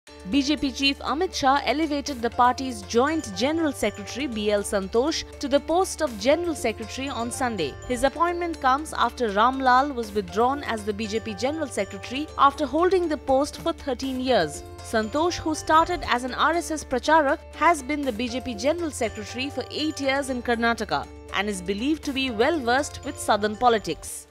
BJP chief Amit Shah elevated the party's joint General Secretary BL Santosh to the post of General Secretary on Sunday. His appointment comes after Ramlal was withdrawn as the BJP General Secretary after holding the post for 13 years. Santosh, who started as an RSS pracharak, has been the BJP General Secretary for 8 years in Karnataka and is believed to be well versed with southern politics.